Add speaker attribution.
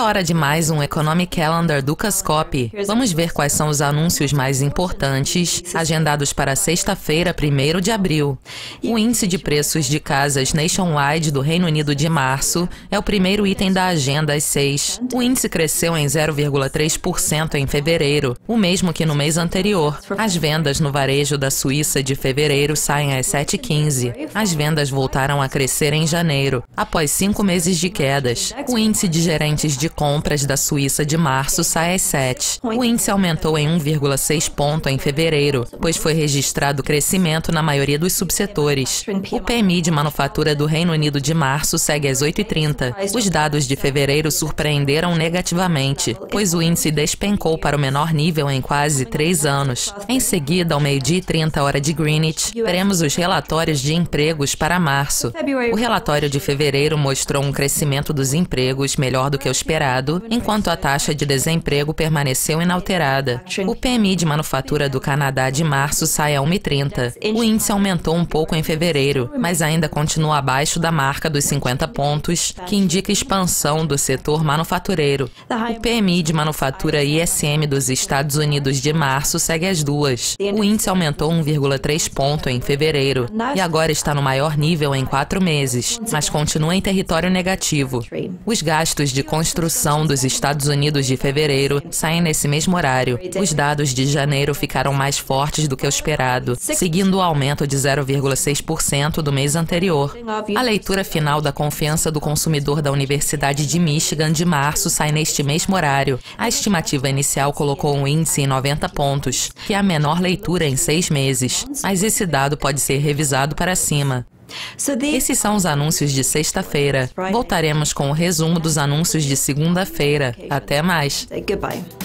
Speaker 1: hora de mais um Economic Calendar do Cascop. Vamos ver quais são os anúncios mais importantes, agendados para sexta-feira, 1º de abril. O índice de preços de casas nationwide do Reino Unido de março é o primeiro item da agenda às 6. O índice cresceu em 0,3% em fevereiro, o mesmo que no mês anterior. As vendas no varejo da Suíça de fevereiro saem às 7h15. As vendas voltaram a crescer em janeiro, após 5 meses de quedas. O índice de gerentes de compras da Suíça de março sai às 7. O índice aumentou em 1,6 ponto em fevereiro, pois foi registrado crescimento na maioria dos subsetores. O PMI de manufatura do Reino Unido de março segue às 8h30. Os dados de fevereiro surpreenderam negativamente, pois o índice despencou para o menor nível em quase 3 anos. Em seguida, ao 12h30 hora de Greenwich, teremos os relatórios de empregos para março. O relatório de fevereiro mostrou um crescimento dos empregos melhor do que o esperado, enquanto a taxa de desemprego permaneceu inalterada. O PMI de manufatura do Canadá de março sai a 1h30. O índice aumentou um pouco em fevereiro, mas ainda continua abaixo da marca dos 50 pontos, que indica expansão do setor manufatureiro. O PMI de manufatura ISM dos Estados Unidos de março segue às 2. O índice aumentou 1,3 ponto em fevereiro e agora está no maior nível em 4 meses, mas continua em território negativo. Os gastos de construção dos Estados Unidos de fevereiro saem nesse mesmo horário. Os dados de janeiro ficaram mais fortes do que o esperado, seguindo o aumento de 0,6% do mês anterior. A leitura final da confiança do consumidor da Universidade de Michigan de março sai neste mesmo horário. A estimativa inicial colocou um índice em 90 pontos, que é a menor leitura em 6 meses, mas esse dado pode ser revisado para cima. Esses são os anúncios de sexta-feira. Voltaremos com o resumo dos anúncios de segunda-feira. Até mais!
Speaker 2: Goodbye.